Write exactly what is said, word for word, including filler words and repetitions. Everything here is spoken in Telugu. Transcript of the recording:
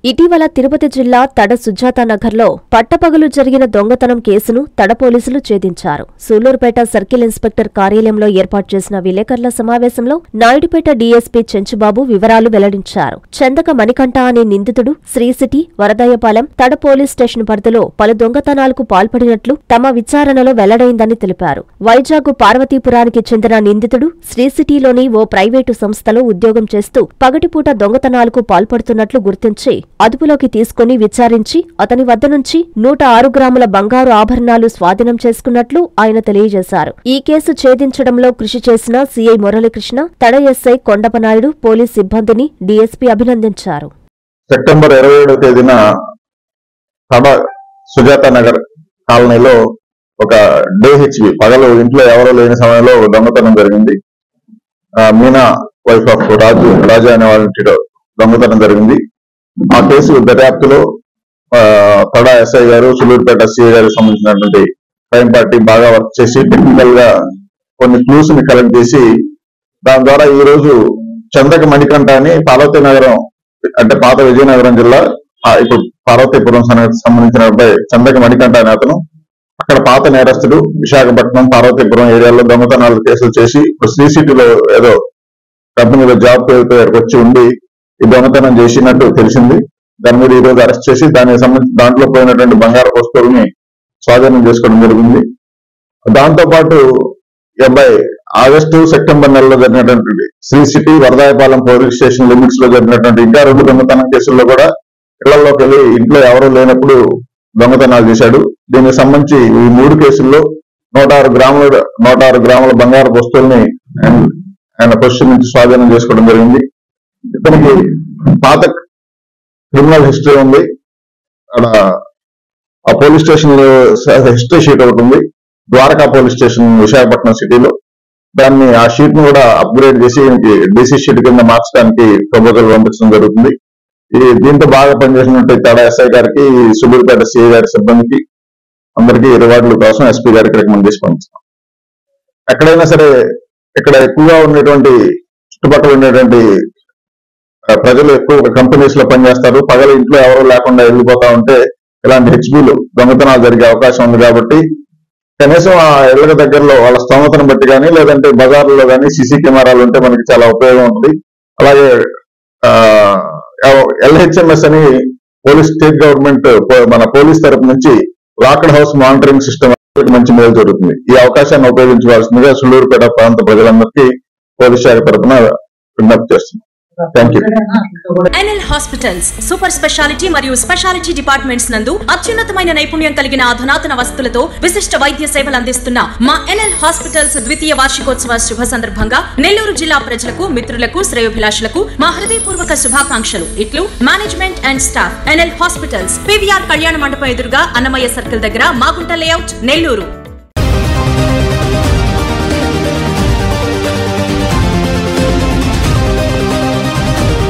ఇటీవల తిరుపతి జిల్లా తడ సుజాత నగర్లో పట్టపగలు జరిగిన దొంగతనం కేసును తడ పోలీసులు ఛేదించారు. సూళ్లూరుపేట సర్కిల్ ఇన్స్పెక్టర్ కార్యాలయంలో ఏర్పాటు చేసిన విలేకరుల సమావేశంలో నాయుడుపేట డీఎస్పీ చెంచుబాబు వివరాలు వెల్లడించారు. చందక మణికంఠ అనే నిందితుడు శ్రీసిటీ, వరదయ్యపాలెం, తడ పోలీస్ స్టేషన్ పరిధిలో పలు దొంగతనాలకు పాల్పడినట్లు తమ విచారణలో వెల్లడైందని తెలిపారు. వైజాగ్ పార్వతీపురానికి చెందిన నిందితుడు శ్రీసిటీలోని ఓ ప్రైవేటు సంస్థలో ఉద్యోగం చేస్తూ పగటిపూట దొంగతనాలకు పాల్పడుతున్నట్లు గుర్తించి అదుపులోకి తీసుకుని విచారించి అతని వద్ద నుంచి నూట ఆరు గ్రాముల బంగారు ఆభరణాలు స్వాధీనం చేసుకున్నట్లు ఆయన తెలియజేశారు. ఈ కేసు ఛేదించడంలో కృషి చేసిన CI Muralikrishna, Tada SI Kondapanaidu, police సిబ్బందిని డీఎస్పీ అభినందించారు. సెప్టెంబర్ ఇరవై ఏడవ తేదీన తడ సుజాత నగర్ కాలనీలో ఒక డేహెచ్బి పగలు ఇంట్లో ఎవరో లేని సమయంలో దొంగతనం జరిగింది. మీనా వైఫ్ ఆఫ్ రాజు రాజా అనే వాళ్ళ ఇంటిలో దొంగతనం జరిగింది. ఆ కేసు దర్యాప్తులో తడ ఎస్ఐ గారు, సూళ్లూరుపేట సిఐ గారికి సంబంధించినటువంటి క్రైమ్ పార్టీ బాగా వర్క్ చేసి టెక్నికల్ గా కొన్ని క్లూస్ ని కలెక్ట్ చేసి దాని ద్వారా ఈ రోజు చందక మణికంఠ అని పార్వతీ నగరం అంటే పాత విజయనగరం జిల్లా ఇప్పుడు పార్వతీపురం సంబంధించిన చందక మణికంఠ అనే అతను అక్కడ పాత నేరస్తుడు విశాఖపట్నం పార్వతీపురం ఏరియాలో దొంగతనాలు కేసులు చేసి ఇప్పుడు శ్రీసిటీలో ఏదో కంపెనీలో జాబ్ పేరుతో వచ్చి ఉండి ఈ దొంగతనం చేసినట్టు తెలిసింది. దాని మీద ఈ రోజు అరెస్ట్ చేసి దానికి సంబంధించి దాంట్లో పోయినటువంటి బంగారు వస్తువుల్ని స్వాధీనం చేసుకోవడం జరిగింది. దాంతో పాటు ఈ అబ్బాయి ఆగస్టు సెప్టెంబర్ నెలలో జరిగినటువంటి Sri City Varadayapalem police station limits లో జరిగినటువంటి ఇంకా రెండు దొంగతనం కేసుల్లో కూడా ఇళ్లలోకి వెళ్ళి ఇంట్లో ఎవరూ లేనప్పుడు దొంగతనాలు చేశాడు. దీనికి సంబంధించి ఈ మూడు కేసుల్లో నూట ఆరు గ్రాముల నూట ఆరు గ్రాముల బంగారు వస్తువుల్ని ఆయన పొజిషన్ నుంచి స్వాధీనం చేసుకోవడం జరిగింది. ఇతనికి పాత క్రిమినల్ హిస్టరీ ఉంది. అక్కడ ఆ పోలీస్ స్టేషన్ హిస్టరీ షీట్ ఒకటి ఉంది, ద్వారకా పోలీస్ స్టేషన్ విశాఖపట్నం సిటీలో. దాన్ని ఆ షీట్ ను కూడా అప్గ్రేడ్ చేసి డీసీ షీట్ కింద మార్చడానికి ప్రపోజల్ పంపించడం జరుగుతుంది. ఈ దీంతో బాగా పనిచేసినట్టు తడ ఎస్ఐ గారికి, సూళ్లూరుపేట సిఐ గారి సిబ్బందికి అందరికీ రివార్డుల కోసం ఎస్పీ గారికి రికమెండ్ చేసి పంపిస్తాం. ఎక్కడైనా సరే ఇక్కడ ఎక్కువగా ఉండేటువంటి చుట్టుపక్కల ఉండేటువంటి ప్రజలు ఎక్కువ కంపెనీస్ లో పనిచేస్తారు. పగల ఇంట్లో ఎవరు లేకుండా వెళ్ళిపోతా ఉంటే ఇలాంటి హెచ్బీలు దొంగతనాలు జరిగే అవకాశం ఉంది. కాబట్టి కనీసం ఆ ఇళ్ల దగ్గరలో వాళ్ళ స్తోమతను బట్టి కానీ లేదంటే బజార్లో కానీ సీసీ కెమెరాలు ఉంటే మనకి చాలా ఉపయోగం ఉంటుంది. అలాగే ఎల్హెచ్ఎంఎస్ అని పోలీస్ స్టేట్ గవర్నమెంట్ మన పోలీస్ తరపు నుంచి లాక్డ్ హౌస్ మానిటరింగ్ సిస్టమ్ మంచి మేలు జరుగుతుంది. ఈ అవకాశాన్ని ఉపయోగించుకోవాల్సిందిగా సూళ్లూరుపేట ప్రాంత ప్రజలందరికీ పోలీస్ శాఖ తరఫున విజ్ఞప్తి చేస్తున్నాం. ఎన్ఎల్ హాస్పిటల్స్ సూపర్ స్పెషాలిటీ మరియు స్పెషాలిటీ డిపార్ట్మెంట్స్ నందు అత్యున్నతమైన నైపుణ్యం కలిగిన అధునాతన వసతులతో విశిష్ట వైద్య సేవలు అందిస్తున్న మా ఎన్ఎల్ హాస్పిటల్స్ ద్వితీయ వార్షికోత్సవ శుభ సందర్భంగా నెల్లూరు జిల్లా ప్రజలకు, మిత్రులకు, శ్రేయోభిలాషులకు మా హృదయపూర్వక శుభాకాంక్షలు. ఇట్లు management and staff. NL hospitals, PVR Kalyana Mandapam ఎదురుగా అన్నమయ్య సర్కిల్ దగ్గర, మాగుంట లేఅవుట్, నెల్లూరు.